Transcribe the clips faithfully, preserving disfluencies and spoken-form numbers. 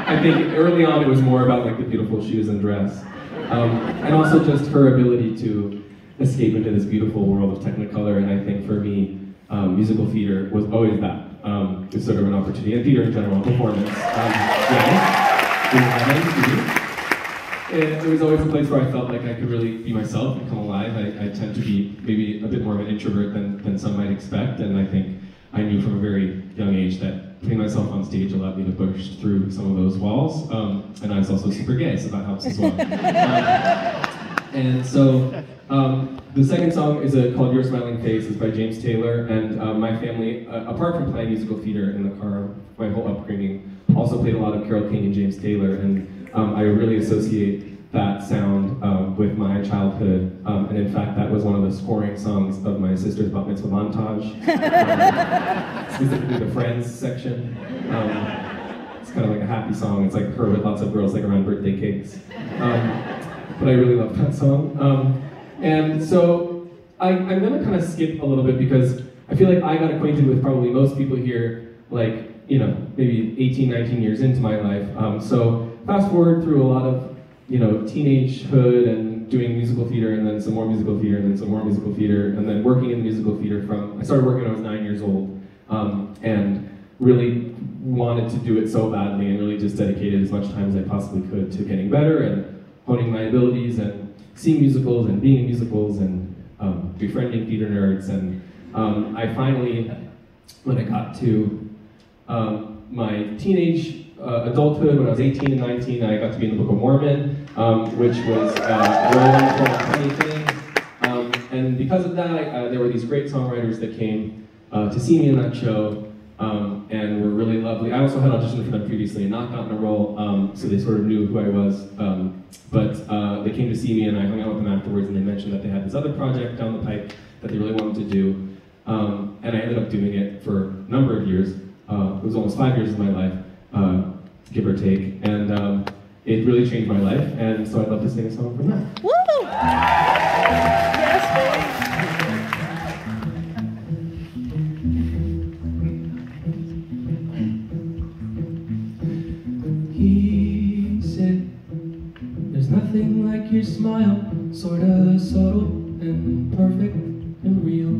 I think early on it was more about like the beautiful shoes and dress. Um, and also just her ability to escape into this beautiful world of Technicolor, and I think for me, um, musical theater was always that. Um, it's sort of an opportunity, and theater in general, performance. Um, yeah, it, it was always a place where I felt like I could really be myself and come alive. I, I tend to be maybe a bit more of an introvert than, than some might expect, and I think I knew from a very young age that putting myself on stage allowed me to push through some of those walls, um, and I was also super gay, so that helps as well. um, and so, um, the second song is a, called Your Smiling Face. It's by James Taylor, and uh, my family, uh, apart from playing musical theater in the car, my whole upbringing, also played a lot of Carole King and James Taylor, and um, I really associate that sound um, with my childhood, um, and in fact that was one of the scoring songs of my sister's bat mitzvah montage, um, specifically the Friends section. Um, it's kind of like a happy song. It's like her with lots of girls like around birthday cakes. Um, but I really love that song. Um, and so I, I'm gonna kind of skip a little bit because I feel like I got acquainted with probably most people here, like, you know, maybe eighteen, nineteen years into my life. Um, so fast forward through a lot of you know, teenagehood and doing musical theater and then some more musical theater and then some more musical theater and then working in the musical theater from, I started working when I was nine years old um, and really wanted to do it so badly and really just dedicated as much time as I possibly could to getting better and honing my abilities and seeing musicals and being in musicals and um, befriending theater nerds. And um, I finally, when I got to um, my teenage Uh, adulthood, when I was eighteen and nineteen, I got to be in the Book of Mormon, um, which was uh, a really wonderful and funny thing. Um, and because of that, uh, there were these great songwriters that came uh, to see me in that show, um, and were really lovely. I also had auditioned for them previously and not gotten a role, um, so they sort of knew who I was. Um, but uh, they came to see me, and I hung out with them afterwards, and they mentioned that they had this other project down the pipe that they really wanted to do. Um, and I ended up doing it for a number of years. Uh, it was almost five years of my life. Uh, give or take, and um, it really changed my life, and so I'd love to sing a song from that. Woo! Yes, He said, there's nothing like your smile, sorta subtle and perfect and real.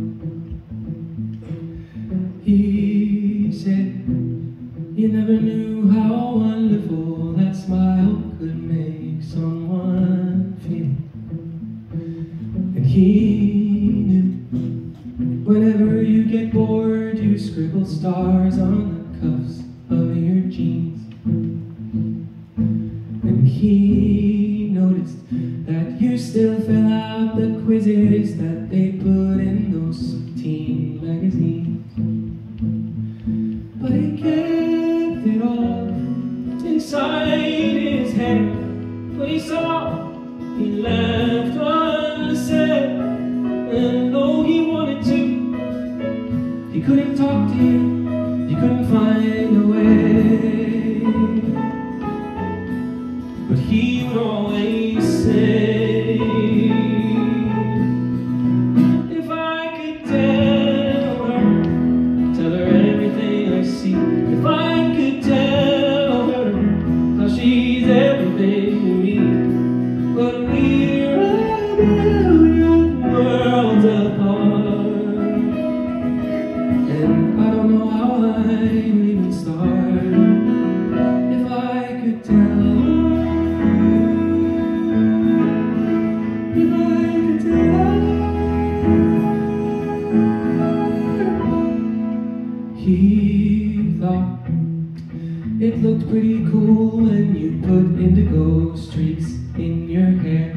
He said, you never knew how wonderful that smile could make someone feel. And he knew whenever you get bored, you scribble stars on the cuffs of your jeans. And he noticed that you still fill out the quizzes that they put in those teen magazines. But he kept it all inside his head. What he saw, he left unsaid. And though he wanted to, he couldn't talk to you, he couldn't find a way. But he would always say, if I could tell her, tell her everything I see. If I could tell her how she's everything to me. But we're a million worlds apart, and I don't know how I would even start. If I could tell her, if I could tell her. He thought it looked pretty cool when you put indigo streaks in your hair.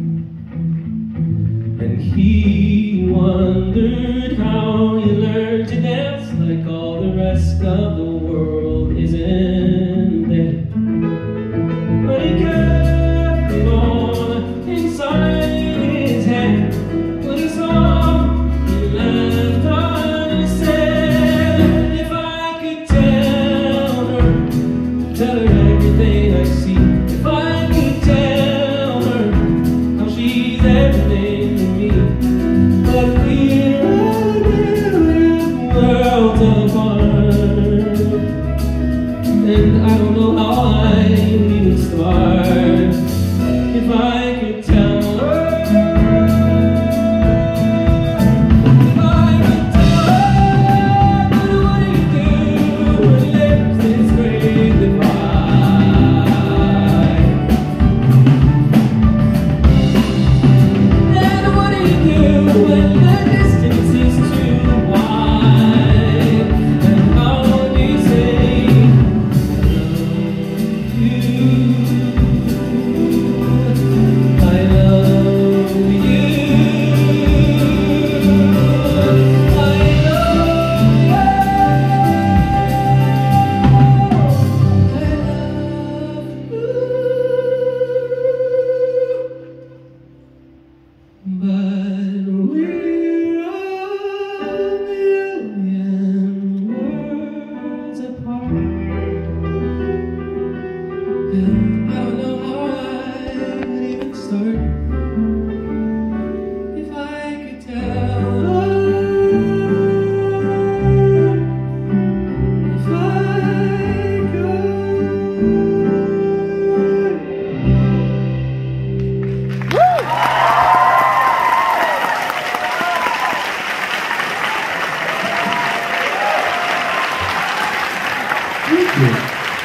And he wondered how you learned to dance like all the rest of the world isn't there. But he kept it all inside his head. What he saw, he left unsaid. If I could tell her, tell her everything I see. If I could tell her how she's everything to me. But we're a million worlds apart, and I don't know how I And I don't know how I would even start if I could tell her, if I could. Thank you.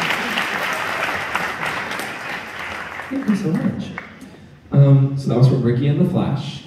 Thank you so much. Um, so that was from Ricky and the Flash.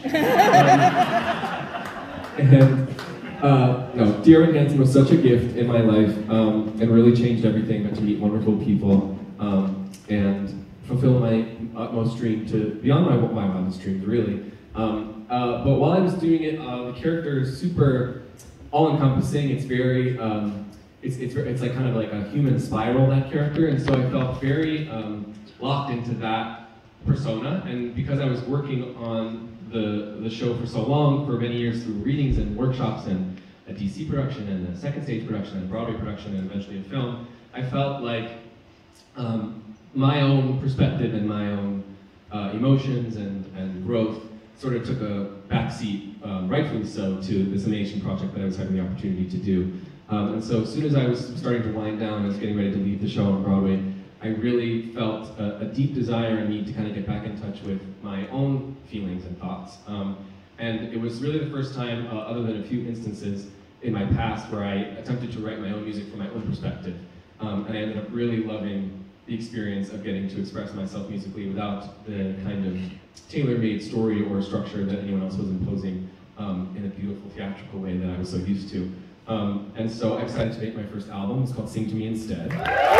Um, and uh, no, Dear Evan Hansen was such a gift in my life, um, and really changed everything. Got to meet wonderful people, um, and fulfill my utmost dream to beyond my my wildest dreams, really. Um, uh, but while I was doing it, uh, the character is super all-encompassing. It's very um, It's, it's, it's like kind of like a human spiral, that character, and so I felt very um, locked into that persona, and because I was working on the, the show for so long, for many years through readings and workshops and a D C production and a second stage production and a Broadway production and eventually a film, I felt like um, my own perspective and my own uh, emotions and, and growth sort of took a backseat, um, rightfully so, to this amazing project that I was having the opportunity to do. Um, and so as soon as I was starting to wind down, I was getting ready to leave the show on Broadway, I really felt a, a deep desire and need to kind of get back in touch with my own feelings and thoughts. Um, and it was really the first time, uh, other than a few instances in my past, where I attempted to write my own music from my own perspective. Um, and I ended up really loving the experience of getting to express myself musically without the kind of tailor-made story or structure that anyone else was imposing um, in a beautiful theatrical way that I was so used to. Um, and so I decided to make my first album. It's called Sing to Me Instead.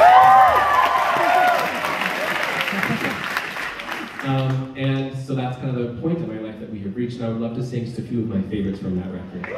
um, and so that's kind of the point in my life that we have reached, and I would love to sing just a few of my favorites from that record.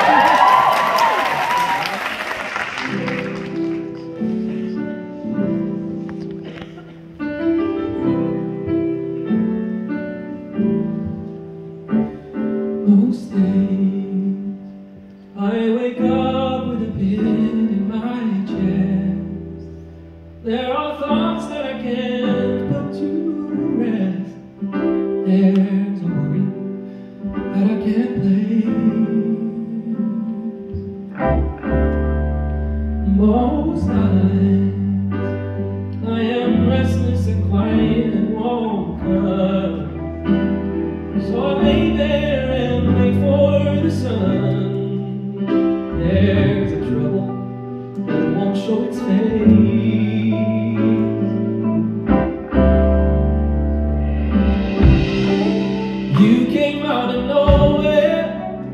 Most days I wake up with a pin in my chest. There are thoughts that I can't put to rest. There's a worry that I can't place. Most nights I am restless and quiet and won't come. So I lay there and wait for the sun. There's a trouble that won't show its face. You came out of nowhere,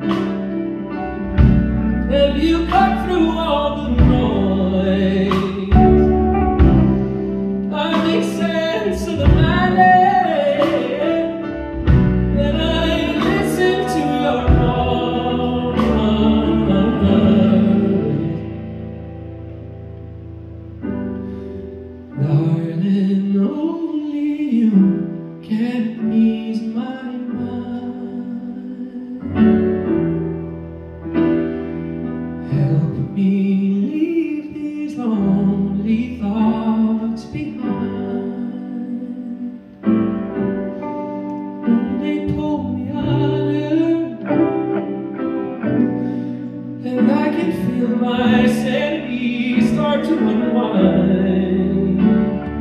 and you cut through all the noise. I make sense of the madness. Darling, only you can ease my mind. Help me leave these lonely thoughts behind. When they pull me under, and I can feel my sanity start to unwind.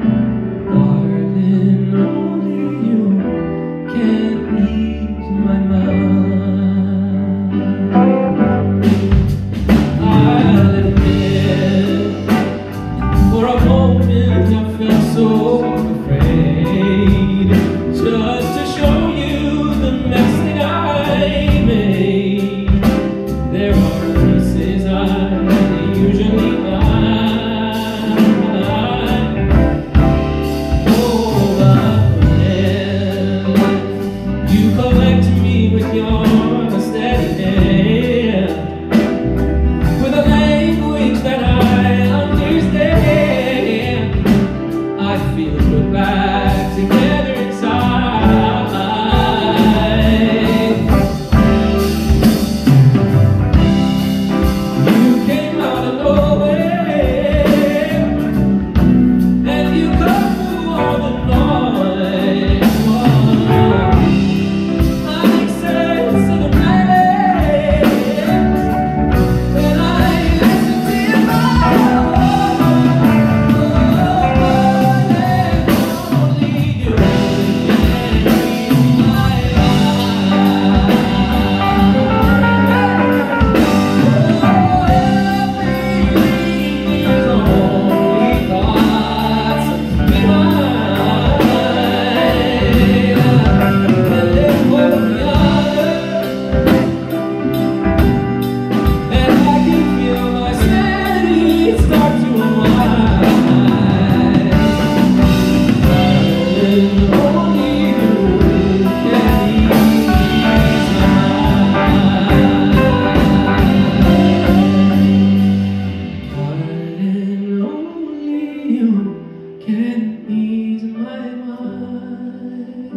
and ease my mind.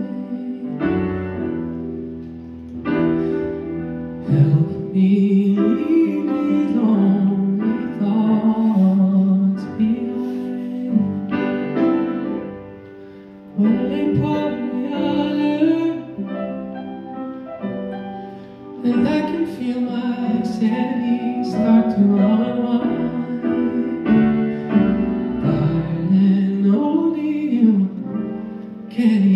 Help me leave these lonely thoughts behind. When they put me under, and I can feel my sanity start to unwind. Darling, only you can